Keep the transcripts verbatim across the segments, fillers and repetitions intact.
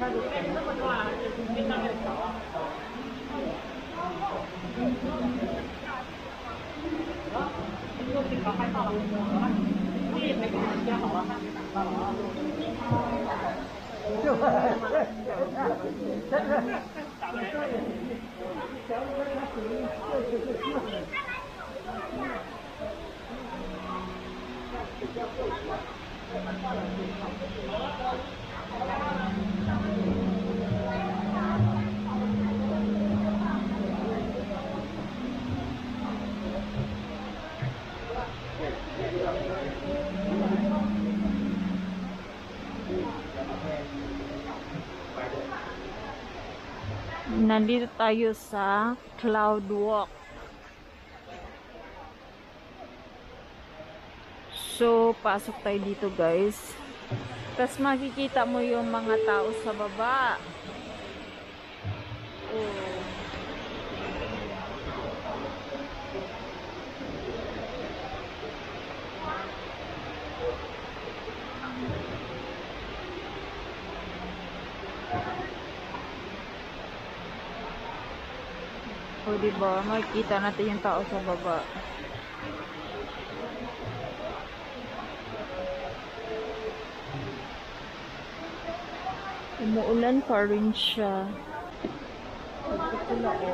Nandito tayo sa Cloud Walk. So, pasok tayo dito, guys. Tapos makikita mo yung mga tao sa baba. Oh. O, diba? Makikita natin yung tao sa baba. Umuulan pa rin siya. Pagkakula o.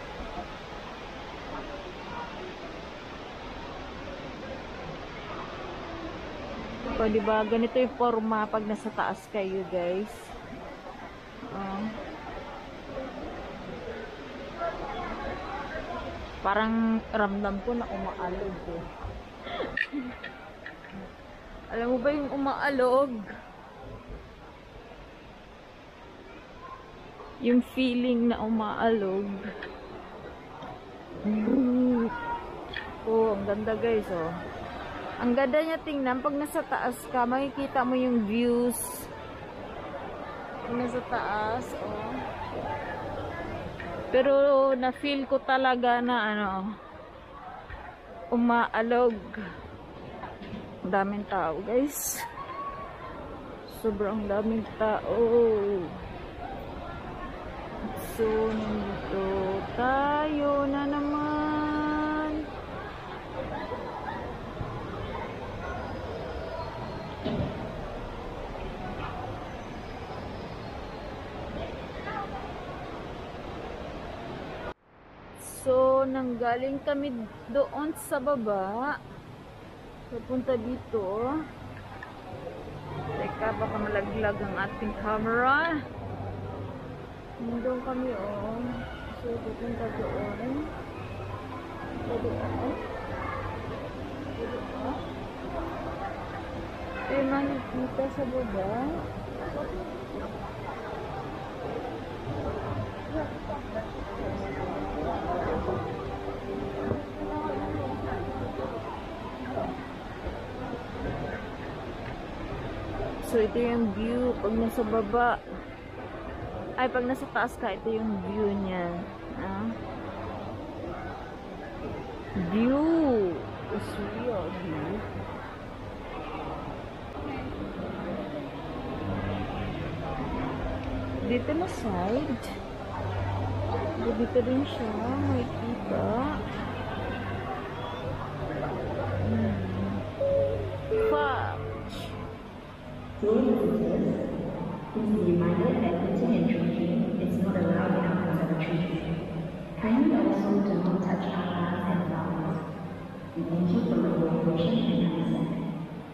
O, diba? Ganito yung forma pag nasa taas kayo, guys. Uh, parang ramdam ko na umaalog eh. Alam mo ba yung umaalog? Yung feeling na umaalog. Oh, ang ganda, guys, oh. Ang ganda niya tingnan. Pag nasa taas ka, makikita mo yung views. Pag nasa taas, oh. Pero na-feel ko talaga na ano, umaalog. Ang daming tao, guys. Sobrang daming tao. So, nandito tayo na naman. So, nanggaling kami doon sa baba. Papunta dito. Teka, baka malaglag ang ating camera. Nandun kami, oh. So, pupunta doon. So, doon. So, doon. Eh, makikita sa baba. So, ito yung view pag nasa baba. Ay, pag nasa taas ka, ito yung view niya. Ah? View! It's real view. Dito na side. Dito din siya. May kita. Hmm. Fuck! Please be reminded that eating and drinking is not allowed in our conservatory. Kindly also do not touch our plants and flowers. We thank you for your cooperation and understanding.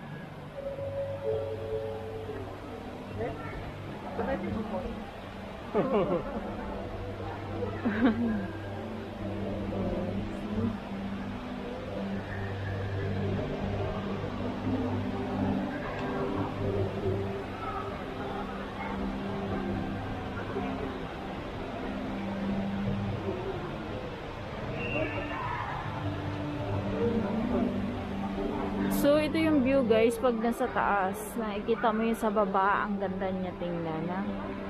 So, ito yung view, guys, pag nasa taas. Nakikita mo yung sa baba. Ang ganda niya tingnan, ha?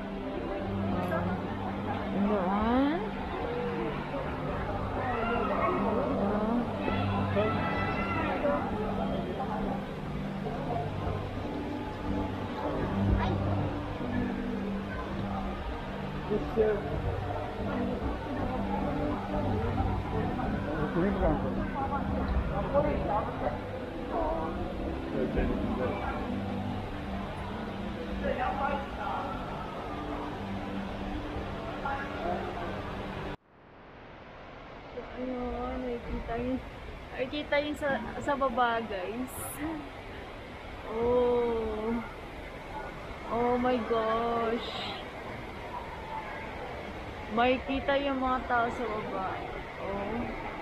Doon. Ayun, nakikita yung nakikita yung sa, sa baba, guys. Oh. Oh my gosh. Makikita yung mga tao sa baba. Oh.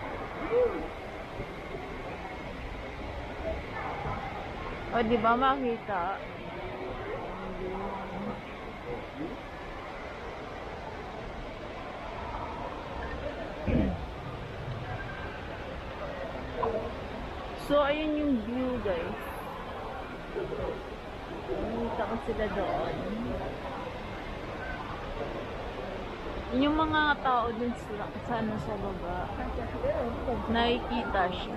Oh, di ba makita? So, ayun yung view, guys. Nakita ko sila doon. Yung mga tao dun sila, sana sa baba. Nakikita siya.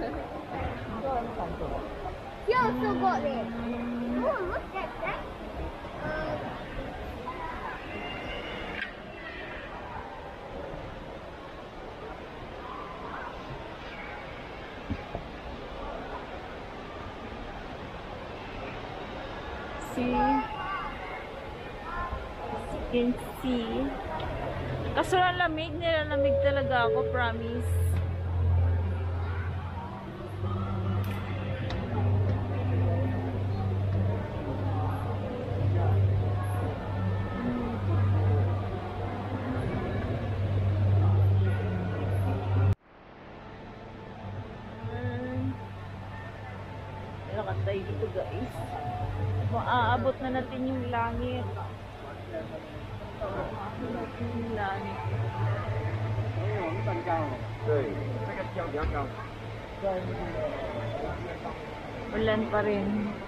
You also got it. Oh, look at that. Um, See? As you can see. Kaso lang lamig, nilalamig talaga ako, promise. Lakad tayo dito, guys. Maaabot na natin yung langit. Maaabot natin yung langit. Ulan pa rin.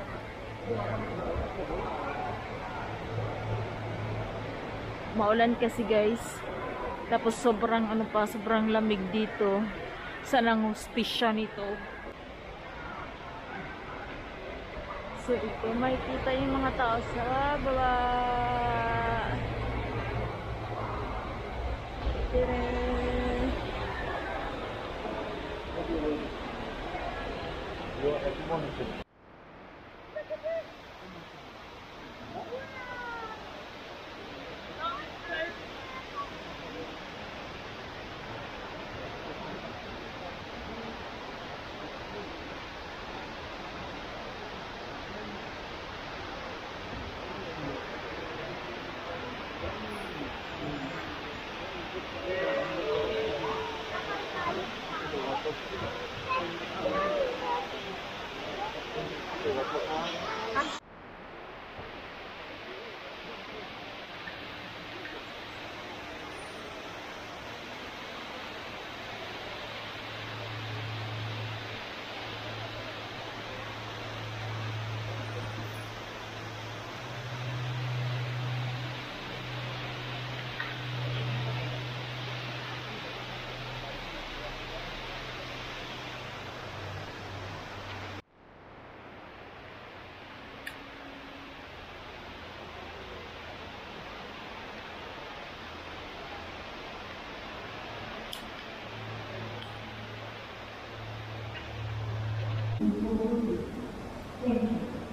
Maulan kasi, guys. Tapos sobrang ano pa, sobrang lamig dito. Saan ang hospisya nito? So, ito, makikita yung mga tao sa baba. Tere. Thank you.